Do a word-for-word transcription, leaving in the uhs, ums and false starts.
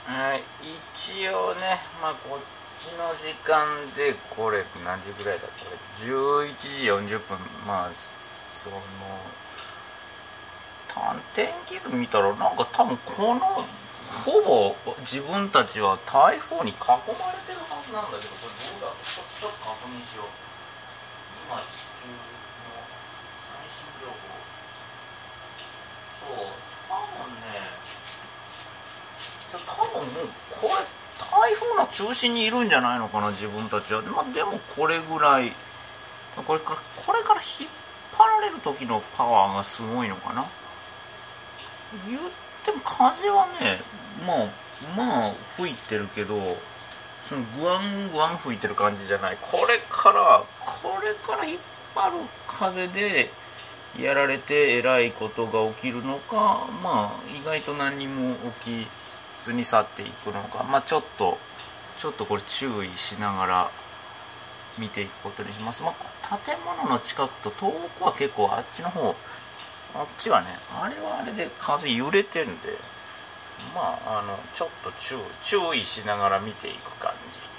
はい、一応ね、まあこっちの時間でこれ何時ぐらいだ、これじゅういちじよんじゅっぷん。まあその天気図見たらなんか多分このほぼ自分たちは台風に囲まれてるはずなんだけど、これどうだろう、ちょちょっと確認しよう。今地球の最新情報、そう多分ね、多分もうこれ台風の中心にいるんじゃないのかな自分たちは。まあでもこれぐらい、これからこれから引っ張られる時のパワーがすごいのかな。言っても風はね、まあまあ吹いてるけど、そのグワングワン吹いてる感じじゃない。これからこれから引っ張る風でやられてえらいことが起きるのか、まあ意外と何にも起きずに去っていくのか、まあちょっとちょっとこれ注意しながら見ていくことにします。まあ建物の近くと遠くは結構あっちの方、あっちはね、あれはあれで風揺れてるんで、まああのちょっと注意注意しながら見ていく感じ